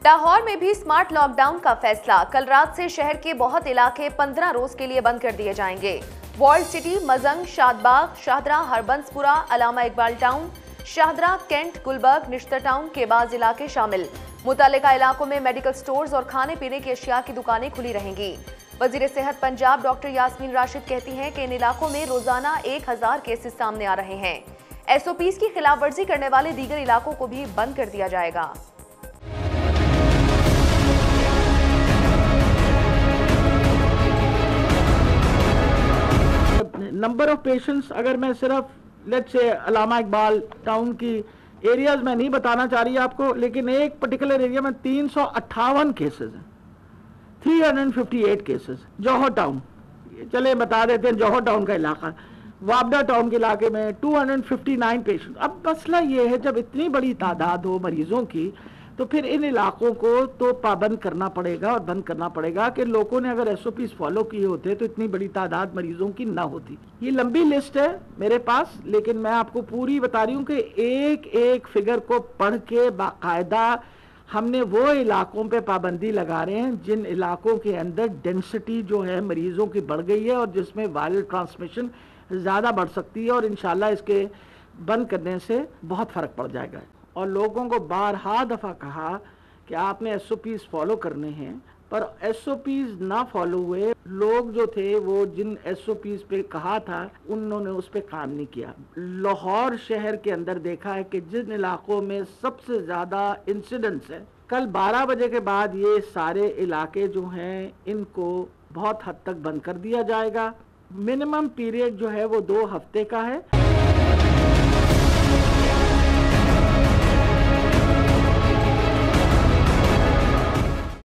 लाहौर में भी smart lockdown का फैसला। कल रात से शहर के बहुत इलाके 15 रोज के लिए बंद कर दिए जाएंगे। Walled city, Mozang, Shadbagh, Shahdara, Harbanspura, Allama Iqbal town, Shahdara, cantt, Gulberg, Nishtar town के बाज इलाके शामिल। मुतालिका इलाकों में मेडिकल स्टोर्स और खाने पीने की अशिया की दुकानें खुली रहेंगी। वजीर सेहत पंजाब डॉक्टर यास्मीन राशिद कहती हैं कि इन इलाकों में रोजाना 1000 केसेस सामने आ रहे हैं। एसओपीज की खिलाफवर्जी करने वाले दीगर इलाकों को भी बंद कर दिया जाएगा। नंबर ऑफ पेशेंट्स, अगर मैं सिर्फ लेट्स से अलामा इकबाल टाउन की एरियाज में नहीं बताना चाह रही आपको, लेकिन एक पर्टिकुलर एरिया में 358 केसेस हैं, 358 केसेस। जौहर टाउन, चले बता देते हैं जौहर टाउन का इलाका, वाबडा टाउन के इलाके में 259 पेशेंट। अब मसला ये है, जब इतनी बड़ी तादाद हो मरीजों की, तो फिर इन इलाकों को तो पाबंद करना पड़ेगा और बंद करना पड़ेगा कि लोगों ने अगर एसओपीज फॉलो किए होते तो इतनी बड़ी तादाद मरीजों की ना होती। ये लंबी लिस्ट है मेरे पास, लेकिन मैं आपको पूरी बता रही हूँ कि एक एक फिगर को पढ़ के बाकायदा हमने वो इलाकों पे पाबंदी लगा रहे हैं जिन इलाकों के अंदर डेंसिटी जो है मरीजों की बढ़ गई है और जिसमें वायरल ट्रांसमिशन ज़्यादा बढ़ सकती है, और इंशाल्लाह इसके बंद करने से बहुत फ़र्क पड़ जाएगा। और लोगों को बारहा दफ़ा कहा कि आपने एसओपीज फॉलो करने हैं, पर एसओपीज ना फॉलो हुए लोग जो थे, वो जिन एसओपीज पे कहा था उन्होंने उस पे काम नहीं किया। लाहौर शहर के अंदर देखा है कि जिन इलाकों में सबसे ज़्यादा इंसिडेंट्स है, कल 12 बजे के बाद ये सारे इलाके जो हैं इनको बहुत हद तक बंद कर दिया जाएगा। मिनिमम पीरियड जो है वो 2 हफ्ते का है।